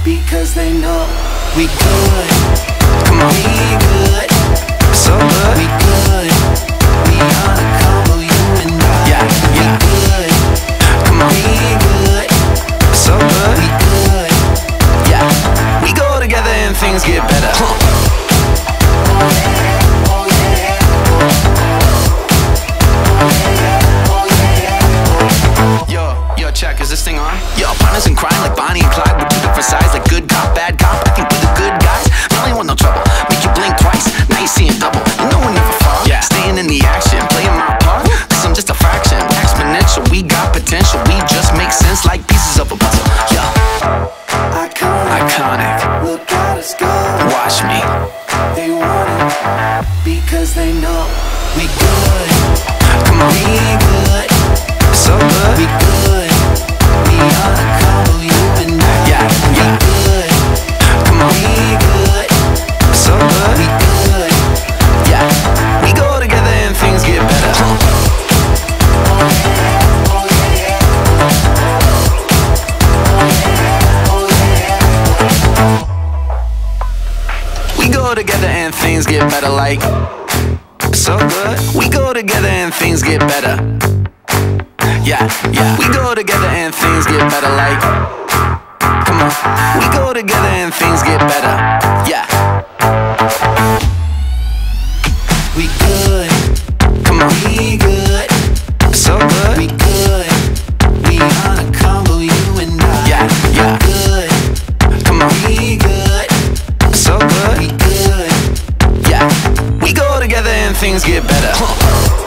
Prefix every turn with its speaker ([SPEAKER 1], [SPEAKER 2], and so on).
[SPEAKER 1] because they know we good. Come on, we good, so good. We good, we on a combo, you and I. Yeah, yeah. We good, come on, we good, so good. We good, yeah. We go together and things get better. Yo, check, is this thing on? Yo, partners in crime like Bonnie and Clyde with two different sides, like good cop, bad cop. I think we're the good guys. Really want no trouble. Make you blink twice, now you seeing double. You know we'll never fall. Yeah, staying in the action, playing my part. Cause I'm just a fraction, exponential. We got potential. We just make sense like pieces of a puzzle. Yo, iconic. Look at us go. Watch me. They want it because they know we good. Come on, we good, so good. We good, we on a combo, you and I. Yeah, yeah. We good, come on, we good, so good. We good, yeah. We go together and things get better. We go together and things get better, like so good. We go together and things get better. Yeah, yeah. We go together and things get better, like come on. We go together and things get better. Yeah. We good. Come on. We good. So good. We good. We on a combo, you and I. Yeah, yeah. We good. Come on. We good. So good. We good. Yeah. We go together and things get better.